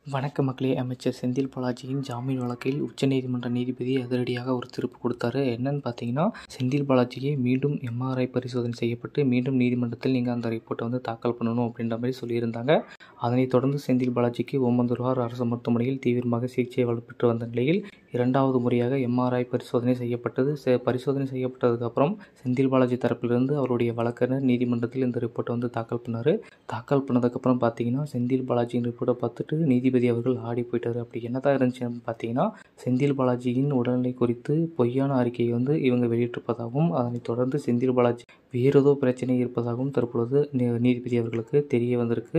வணக்க மக்களே. அமைச்சர் செந்தில் பாலாஜியின் ஜாமீன் வழக்கில் உச்சநீதிமன்ற நீதிபதி அதிரடியாக ஒரு தீர்ப்பு கொடுத்தாரு. என்னன்னு பார்த்தீங்கன்னா, செந்தில் பாலாஜியை மீண்டும் எம்ஆர்ஐ பரிசோதனை செய்யப்பட்டு மீண்டும் நீதிமன்றத்தில் நீங்கள் அந்த ரிப்போர்ட்டை தாக்கல் பண்ணணும் அப்படின்ற மாதிரி சொல்லியிருந்தாங்க. அதனைத் தொடர்ந்து செந்தில் பாலாஜிக்கு ஓமந்தூரார் அரசு மருத்துவமனையில் தீவிரமாக சிகிச்சை வழங்கப்பட்டு வந்த நிலையில் இரண்டாவது முறையாக எம்ஆர்ஐ பரிசோதனை செய்யப்பட்டது. பரிசோதனை செய்யப்பட்டதுக்கு அப்புறம் செந்தில் பாலாஜி தரப்பிலிருந்து அவருடைய வழக்கறிஞர் நீதிமன்றத்தில் இந்த ரிப்போர்ட்டை தாக்கல் பண்ணார். தாக்கல் பண்ணதுக்கப்புறம் பார்த்தீங்கன்னா, செந்தில் பாலாஜியின் ரிப்போர்ட்டை பார்த்துட்டு நீதிபதி அவர்கள் ஆடி போயிட்டாரு. அப்படி என்னதான் இருந்துச்சுன்னு பார்த்தீங்கன்னா, செந்தில் பாலாஜியின் உடல்நிலை குறித்து பொய்யான அறிக்கையை இவங்க வெளியிட்டிருப்பதாகவும் அதனைத் தொடர்ந்து செந்தில் பாலாஜி வேறு ஏதோ பிரச்சனை இருப்பதாகவும் தற்பொழுது நீதிபதி அவர்களுக்கு தெரிய வந்திருக்கு.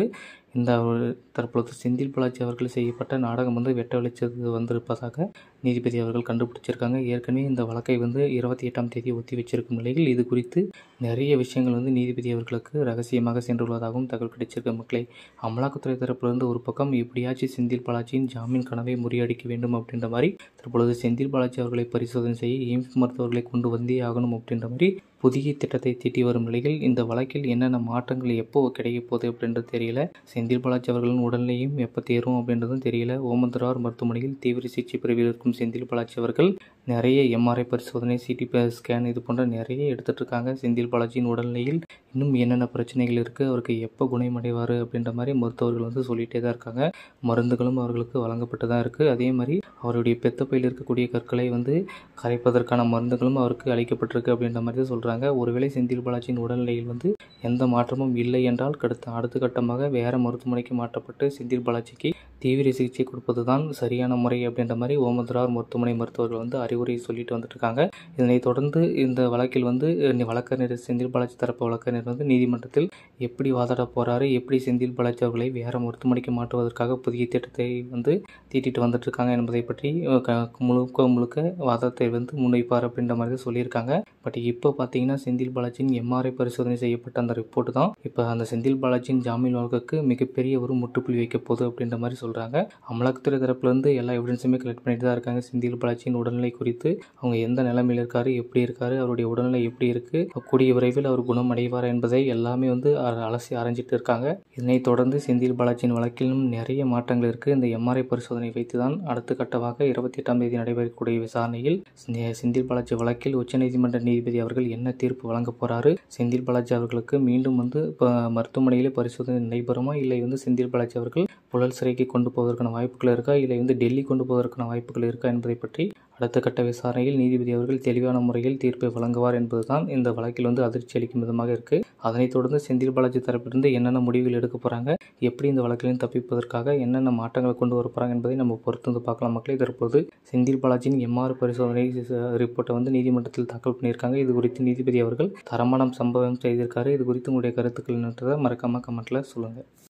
தற்பொழுது செந்தில் பாலாஜி அவர்கள் செய்யப்பட்ட நாடகம் வெட்ட வெளிச்சது வந்திருப்பதாக நீதிபதி அவர்கள் கண்டுபிடிச்சிருக்காங்க. ஏற்கனவே இந்த வழக்கை 28ஆம் தேதி ஒத்தி வச்சிருக்கும் நிலையில் இது குறித்து நிறைய விஷயங்கள் நீதிபதி அவர்களுக்கு ரகசியமாக சென்றுள்ளதாகவும் தகவல் கிடைச்சிருக்க மக்களை. அமலாக்கத்துறை தரப்பிலிருந்து ஒரு பக்கம் எப்படியாச்சும் செந்தில் பாலாஜியின் ஜாமீன் கனவை முறியடிக்க வேண்டும் அப்படின்ற மாதிரி தற்பொழுது செந்தில் பாலாஜி அவர்களை பரிசோதனை செய்ய எய்ம்ஸ் மருத்துவர்களை கொண்டு வந்தே ஆகணும் அப்படின்ற மாதிரி புதிய திட்டத்தை தீட்டி வரும் நிலையில் இந்த வழக்கில் என்னென்ன மாற்றங்கள் எப்போ கிடைக்க போகுது அப்படின்றது தெரியல. செந்தில் பாலாஜி அவர்களின் உடல்நிலையும் எப்போ தேரும் அப்படின்றதும் தெரியல. ஓமந்தூரார் மருத்துவமனையில் தீவிர சிகிச்சை பிரிவில் இருக்கும் செந்தில் பாலாஜி அவர்கள் நிறைய எம்ஆர்ஐ பரிசோதனை, சிடி ஸ்கேன் இது போன்ற நிறைய எடுத்துட்டு இருக்காங்க. செந்தில் பாலாஜியின் உடல்நிலையில் இன்னும் என்னென்ன பிரச்சனைகள் இருக்குது, அவருக்கு எப்போ குணமடைவார் அப்படின்ற மாதிரி மருத்துவர்கள் சொல்லிகிட்டே தான் இருக்காங்க. மருந்துகளும் அவர்களுக்கு வழங்கப்பட்டு தான் இருக்குது. அதே மாதிரி அவருடைய பெத்தப்பையில் இருக்கக்கூடிய கற்களை கரைப்பதற்கான மருந்துகளும் அவருக்கு அளிக்கப்பட்டிருக்கு அப்படின்ற மாதிரி தான் சொல்கிறாங்க. ஒருவேளை செந்தில் பாலாஜியின் உடல்நிலையில் எந்த மாற்றமும் இல்லை என்றால் அடுத்த கட்டமாக வேறு மருத்துவமனைக்கு மாற்றப்பட்டு செந்தில் பாலாஜிக்கு தீவிர சிகிச்சை கொடுப்பது தான் சரியான முறை அப்படின்ற மாதிரி ஓமந்தூரார் மருத்துவமனை மருத்துவர்கள் அறிவுரை சொல்லிட்டு வந்துட்டு இருக்காங்க. இதனைத் தொடர்ந்து இந்த வழக்கில் வழக்கறிஞர் செந்தில் பாலாஜி தரப்பு வழக்கறிஞர் நீதிமன்றத்தில் எப்படி வாதாட போறாரு, எப்படி செந்தில் பாலாஜி அவர்களை வேற மருத்துவமனைக்கு மாற்றுவதற்காக புதிய திட்டத்தை தீட்டிட்டு வந்துட்டு இருக்காங்க என்பதை பற்றி முழுக்க வாதத்தை முன்வைப்பார் அப்படின்ற மாதிரி சொல்லியிருக்காங்க. பட் இப்போ பார்த்தீங்கன்னா, செந்தில் பாலாஜியின் எம்ஆர்ஐ பரிசோதனை செய்யப்பட்ட அந்த ரிப்போர்ட் தான் இப்போ அந்த செந்தில் பாலாஜியின் ஜாமீன் வழக்குக்கு மிகப்பெரிய ஒரு முற்றுப்புள்ளி வைக்க போகுது அப்படின்ற மாதிரி சொல்றாங்க. அமலாக்கத்துறை தரப்புலேருந்து எல்லா எவிடன்ஸுமே கலெக்ட் பண்ணிட்டு தான் இருக்காங்க. செந்தில் பாலாஜியின் உடல்நிலை குறித்து அவங்க எந்த நிலைமையில் இருக்காரு, எப்படி இருக்காரு, அவருடைய உடல்நிலை எப்படி இருக்கு, கூடிய விரைவில் அவர் குணம் அடைவார் என்பதை எல்லாமே அலசி ஆராய்ஞ்சிட்டு இருக்காங்க. இதனைத் தொடர்ந்து செந்தில் பாலாஜியின் வழக்கிலும் நிறைய மாற்றங்கள் இருக்கு. இந்த எம்ஆர்ஐ பரிசோதனை வைத்து தான் அடுத்த கட்டமாக 28ஆம் தேதி நடைபெறக்கூடிய விசாரணையில் செந்தில் பாலாஜி வழக்கில் உச்சநீதிமன்ற நீதிபதி அவர்கள் என்ன தீர்ப்பு வழங்க போறாரு, செந்தில் பாலாஜி அவர்களுக்கு மீண்டும் மருத்துவமனையிலே பரிசோதனை நடைபெறுமா, இல்லை செந்தில் பாலாஜி அவர்கள் புழல் சிறைக்கு கொண்டு போவதற்கான வாய்ப்புகள் இருக்கா, இல்லை டெல்லி கொண்டு போவதற்கான வாய்ப்புகள் இருக்கா என்பதை பற்றி அடுத்த கட்ட விசாரணையில் நீதிபதி அவர்கள் தெளிவான முறையில் தீர்ப்பை வழங்குவார் என்பதுதான் இந்த வழக்கில் அதிர்ச்சி அளிக்கும் விதமாக இருக்கு. அதனைத் தொடர்ந்து செந்தில் பாலாஜி தரப்பிலிருந்து என்னென்ன முடிவுகள் எடுக்க போறாங்க, எப்படி இந்த வழக்கிலும் தப்பிப்பதற்காக என்னென்ன மாற்றங்களை கொண்டு வர போறாங்க என்பதை நம்ம பொறுத்து பார்க்கலாம் மக்களே. தற்போது செந்தில் பாலாஜியின் எம்ஆர் பரிசோதனை ரிப்போர்ட்டை நீதிமன்றத்தில் தாக்கல் பண்ணியிருக்காங்க. இது குறித்து நீதிபதி அவர்கள் தரமான சம்பவம் செய்திருக்காரு. இது குறித்து உங்களுடைய கருத்துக்கள் என்னன்றதை மறக்காம கமெண்ட்ல சொல்லுங்க.